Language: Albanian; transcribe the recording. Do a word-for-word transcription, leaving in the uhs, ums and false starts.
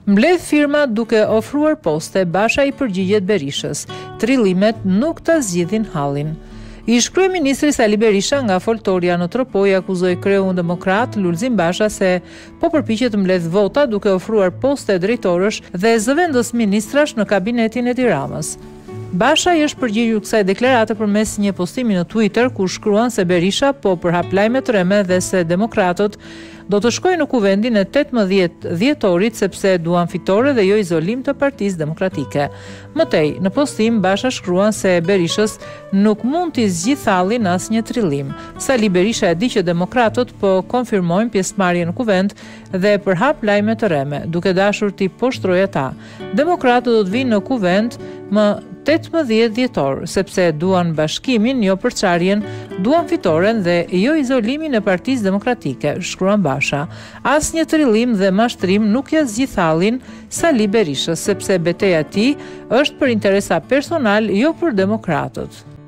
Mbledh firma duke ofruar poste, Basha i përgjigjet Berishës. Trillimet nuk ta zgjidhin hallin. Ish kryeministri Sali Berisha nga foltorja në Tropoj akuzoi kreun demokrat Lulzim Basha se po përpiqet të mbledh vota duke ofruar poste drejtorësh dhe zëvendos ministrash në kabinetin e Tiranës. Basha i është përgjigjur kësaj deklarate përmes një postimi në Twitter ku shkruan se Berisha po përhap lajme të rreme dhe se demokratët do të shkojnë në kuvendin e tetëmbëdhjetë dhjetorit sepse duan fitore dhe jo izolim të Partisë Demokratike. Mëtej, në postim Basha shkruan se Berishës nuk mund t'i zgjidh hallin asnjë trillim. Sali Berisha e di që demokratët po konfirmojnë pjesëmarrje në kuvend dhe përhap lajme të rreme, duke dashur t'i poshtrojë ata. Demokratët do të vinë në kuvend më tetëmbëdhjetë dhjetor, sepse duan bashkimin, jo përçarjen, duan fitoren dhe jo izolimin e Partisë Demokratike, shkruan Basha. Asnjë trillim dhe mashtrim nuk ja zgjidh hallin Sali Berishës, sepse betejë e tij është për interesa personal, jo për demokratët.